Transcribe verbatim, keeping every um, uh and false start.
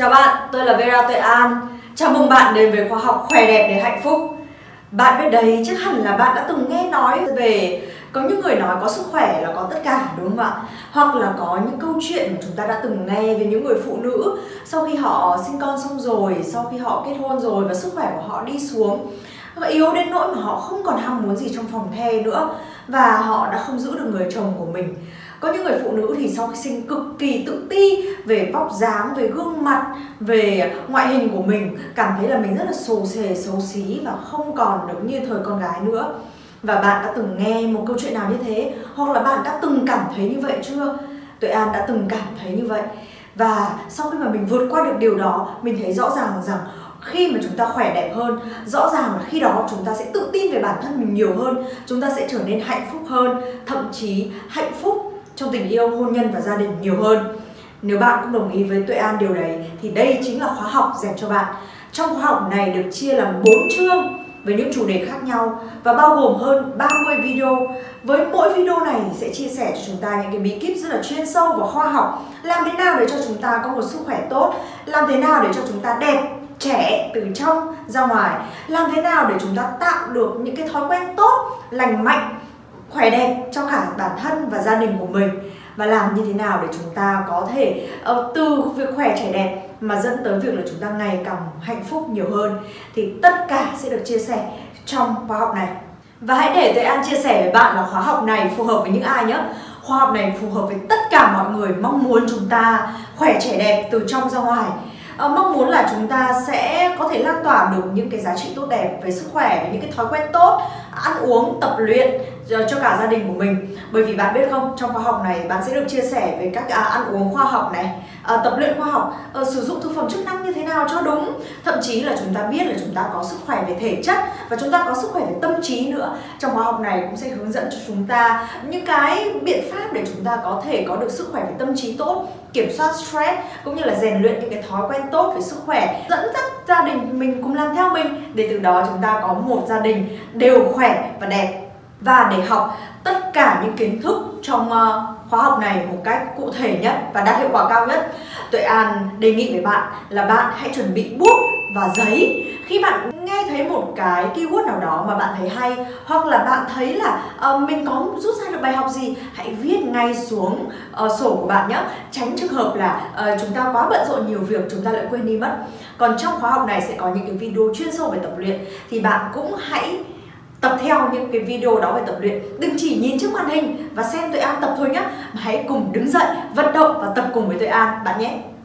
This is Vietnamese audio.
Chào bạn, tôi là Vera Tuệ An. Chào mừng bạn đến với khóa học Khỏe đẹp để hạnh phúc. Bạn biết đấy, chắc hẳn là bạn đã từng nghe nói về có những người nói có sức khỏe là có tất cả, đúng không ạ? Hoặc là có những câu chuyện mà chúng ta đã từng nghe về những người phụ nữ sau khi họ sinh con xong rồi, sau khi họ kết hôn rồi và sức khỏe của họ đi xuống, họ yếu đến nỗi mà họ không còn ham muốn gì trong phòng the nữa và họ đã không giữ được người chồng của mình. Có những người phụ nữ thì sau khi sinh cực kỳ tự ti về vóc dáng, về gương mặt, về ngoại hình của mình, cảm thấy là mình rất là xồ xề, xấu xí và không còn được như thời con gái nữa. Và bạn đã từng nghe một câu chuyện nào như thế? Hoặc là bạn đã từng cảm thấy như vậy chưa? Tuệ An đã từng cảm thấy như vậy. Và sau khi mà mình vượt qua được điều đó, mình thấy rõ ràng rằng khi mà chúng ta khỏe đẹp hơn, rõ ràng là khi đó chúng ta sẽ tự tin về bản thân mình nhiều hơn, chúng ta sẽ trở nên hạnh phúc hơn, thậm chí hạnh phúc trong tình yêu, hôn nhân và gia đình nhiều hơn. Nếu bạn cũng đồng ý với Tuệ An điều đấy thì đây chính là khóa học dành cho bạn. Trong khóa học này được chia làm bốn chương với những chủ đề khác nhau và bao gồm hơn ba mươi video. Với mỗi video này sẽ chia sẻ cho chúng ta những cái bí kíp rất là chuyên sâu và khoa học. Làm thế nào để cho chúng ta có một sức khỏe tốt, làm thế nào để cho chúng ta đẹp, trẻ từ trong ra ngoài, làm thế nào để chúng ta tạo được những cái thói quen tốt, lành mạnh, khỏe đẹp cho cả bản thân và gia đình của mình, và làm như thế nào để chúng ta có thể uh, từ việc khỏe trẻ đẹp mà dẫn tới việc là chúng ta ngày càng hạnh phúc nhiều hơn. Thì tất cả sẽ được chia sẻ trong khóa học này. Và hãy để Tuệ An chia sẻ với bạn là khóa học này phù hợp với những ai nhé. Khóa học này phù hợp với tất cả mọi người mong muốn chúng ta khỏe trẻ đẹp từ trong ra ngoài. À, mong muốn là chúng ta sẽ có thể lan tỏa được những cái giá trị tốt đẹp về sức khỏe, về những cái thói quen tốt, ăn uống, tập luyện cho cả gia đình của mình. Bởi vì bạn biết không, trong khóa học này bạn sẽ được chia sẻ về các à, ăn uống khoa học này, à, tập luyện khoa học, à, sử dụng thực phẩm chức năng như thế nào cho đúng. Thậm chí là chúng ta biết là chúng ta có sức khỏe về thể chất và chúng ta có sức khỏe về tâm trí nữa. Trong khóa học này cũng sẽ hướng dẫn cho chúng ta những cái biện pháp để chúng ta có thể có được sức khỏe về tâm trí tốt, kiểm soát stress, cũng như là rèn luyện những cái thói quen tốt về sức khỏe, dẫn dắt gia đình mình cùng làm theo mình để từ đó chúng ta có một gia đình đều khỏe và đẹp. Và để học tất cả những kiến thức trong uh, khóa học này một cách cụ thể nhất và đạt hiệu quả cao nhất, Tuệ An đề nghị với bạn là bạn hãy chuẩn bị bút và giấy. Khi bạn nghe thấy một cái keyword nào đó mà bạn thấy hay, hoặc là bạn thấy là uh, mình có rút ra được bài học gì, hãy viết ngay xuống uh, sổ của bạn nhé. Tránh trường hợp là uh, chúng ta quá bận rộn nhiều việc chúng ta lại quên đi mất. Còn trong khóa học này sẽ có những cái video chuyên sâu về tập luyện, thì bạn cũng hãy tập theo những cái video đó về tập luyện. Đừng chỉ nhìn trước màn hình và xem Tuệ An tập thôi nhé, mà hãy cùng đứng dậy, vận động và tập cùng với Tuệ An bạn nhé.